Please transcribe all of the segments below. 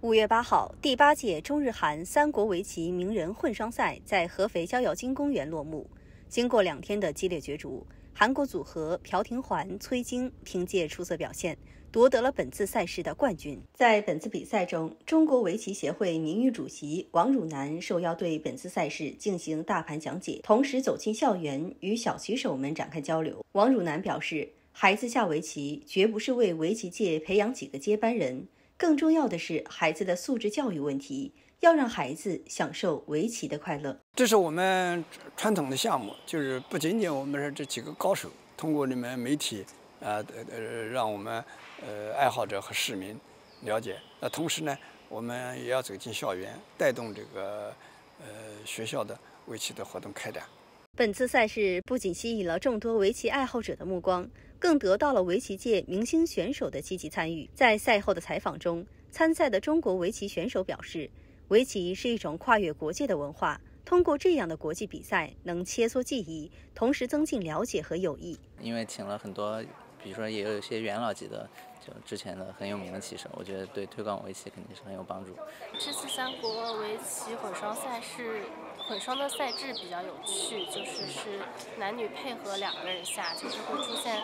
5月8号，第8届中日韩三国围棋名人混双赛在合肥逍遥津公园落幕。经过2天的激烈角逐，韩国组合朴廷桓、崔晶凭借出色表现，夺得了本次赛事的冠军。在本次比赛中，中国围棋协会名誉主席王汝南受邀对本次赛事进行大盘讲解，同时走进校园与小棋手们展开交流。王汝南表示，孩子下围棋绝不是为围棋界培养几个接班人。更重要的是孩子的素质教育问题，要让孩子享受围棋的快乐。 这是我们传统的项目，就是不仅仅我们是这几个高手，通过你们媒体，让我们爱好者和市民了解。那同时呢，我们也要走进校园，带动这个学校的围棋的活动开展。 本次赛事不仅吸引了众多围棋爱好者的目光，更得到了围棋界明星选手的积极参与。在赛后的采访中，参赛的中国围棋选手表示，围棋是一种跨越国界的文化，通过这样的国际比赛，能切磋技艺，同时增进了解和友谊。 因为请了很多，比如说也有一些元老级的，就之前的很有名的棋手，我觉得对推广围棋肯定是很有帮助。 这次三国围棋混双赛是混双的赛制比较有趣，是男女配合2个人下，就是会出现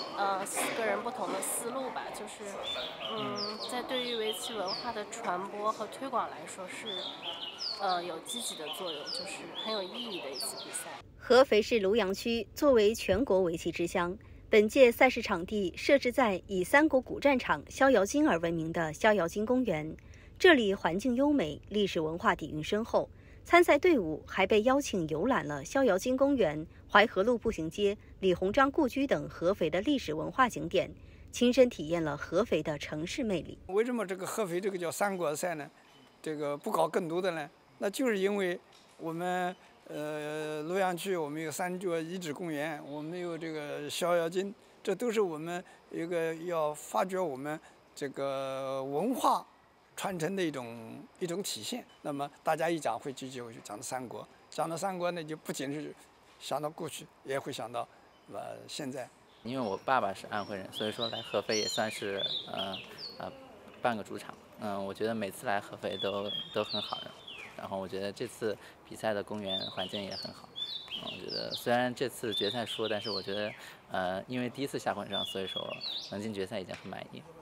4个人不同的思路吧，在对于围棋文化的传播和推广来说是有积极的作用，就是很有意义的一次比赛。 合肥市庐阳区作为全国围棋之乡，本届赛事场地设置在以三国古战场逍遥津而闻名的逍遥津公园，这里环境优美，历史文化底蕴深厚。参赛队伍还被邀请游览了逍遥津公园、淮河路步行街、李鸿章故居等合肥的历史文化景点，亲身体验了合肥的城市魅力。 为什么这个合肥这个叫三国赛呢？这个不搞更多的呢？那就是因为我们庐阳区我们有3座遗址公园，我们有这个逍遥津，这都是我们一个要发掘我们这个文化传承的一种体现。那么大家一讲会就讲到三国，讲到三国呢，就不仅是想到过去，也会想到现在。 因为我爸爸是安徽人，所以说来合肥也算是半个主场。我觉得每次来合肥都很好，然后我觉得这次比赛的公园环境也很好。我觉得虽然这次决赛输，但是我觉得因为第一次下混双，所以说能进决赛已经很满意。